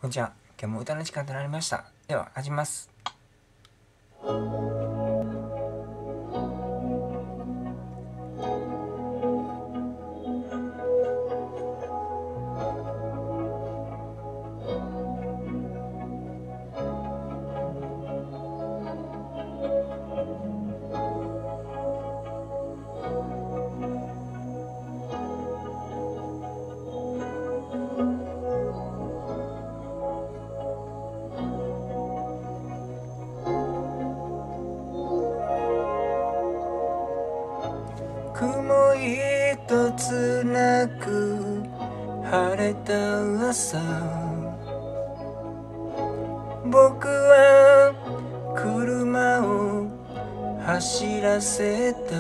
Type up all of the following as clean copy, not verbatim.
こんにちは。今日も歌の時間となりました。では、始めます。雲一つなく晴れた朝、僕は車を走らせた。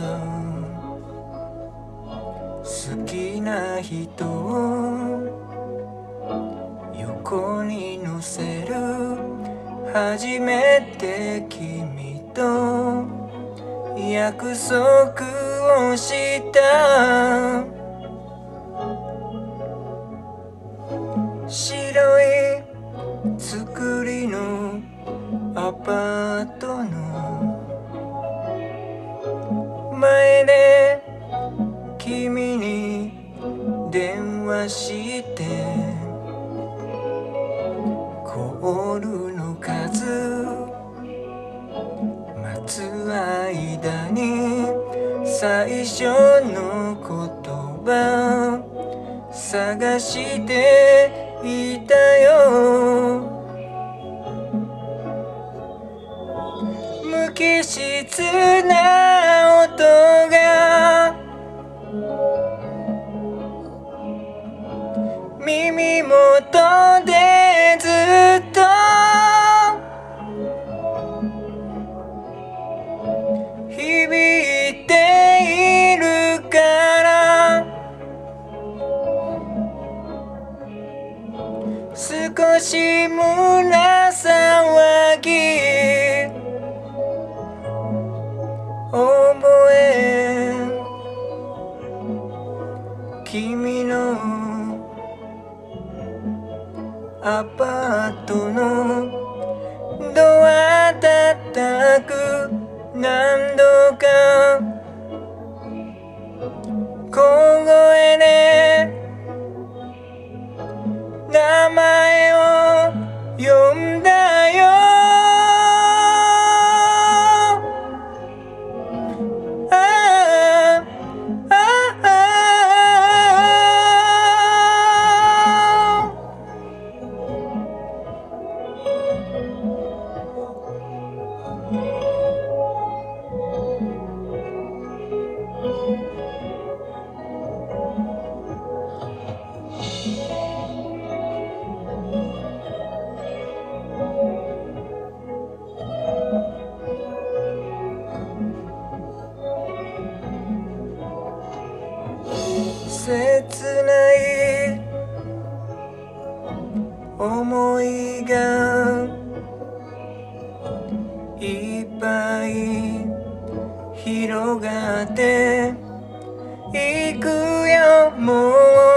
好きな人を横に乗せる。初めて君と約束をした。白い作りのアパートの前で君に電話してコールの数待つ間に最初の言葉探していたよ。無機質な音が耳元でずっと響いているから、少し胸騒ぎ覚え、君のアパートのドア叩く何度か小声で名前を呼んだよ。切ない思いがいっぱい広がっていくよ。もう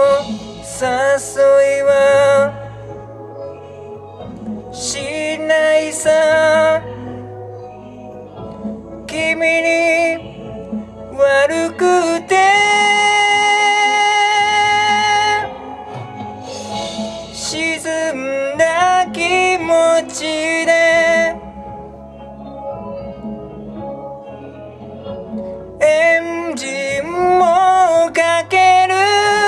誘いはしないさ。君に悪くて沈んだ気持ちでエンジンもかける。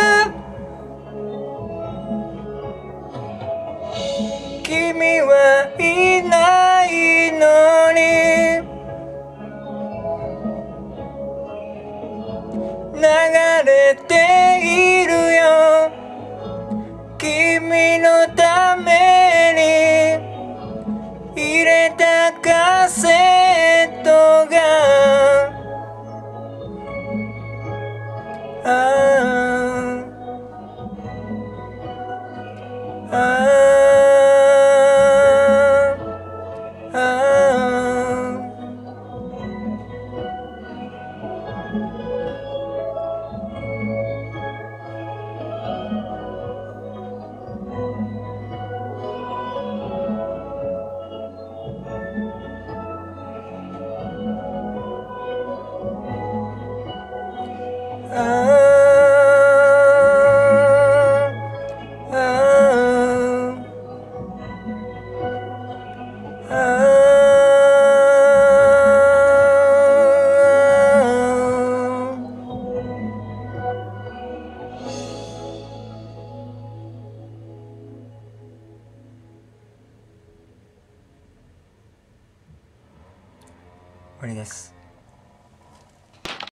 君はいないのに流れているよ。君のために入れたカセットが終わりです。